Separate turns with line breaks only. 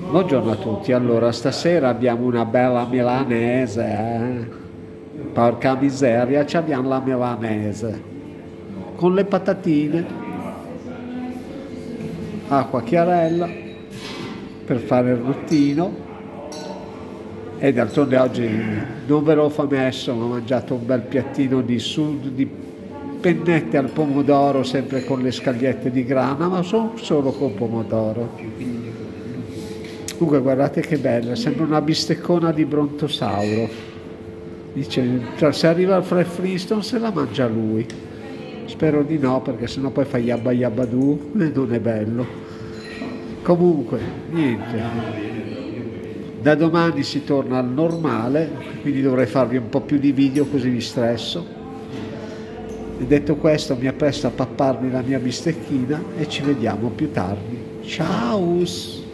Buongiorno a tutti, allora stasera abbiamo una bella milanese, porca miseria, ci abbiamo la milanese, con le patatine, acqua chiarella, per fare il ruttino, e d'altronde oggi non ve l'ho messo, ho mangiato un bel piattino di sud, di pennette al pomodoro, sempre con le scagliette di grana, ma solo con pomodoro. Comunque guardate che bella, sembra una bisteccona di Brontosauro. Dice, cioè, se arriva il Fred Flintstone se la mangia lui. Spero di no, perché sennò poi fa yabba yabba doo e non è bello. Comunque, niente. Da domani si torna al normale, quindi dovrei farvi un po' più di video così vi stresso. E detto questo mi appresto a papparmi la mia bistecchina e ci vediamo più tardi. Ciao!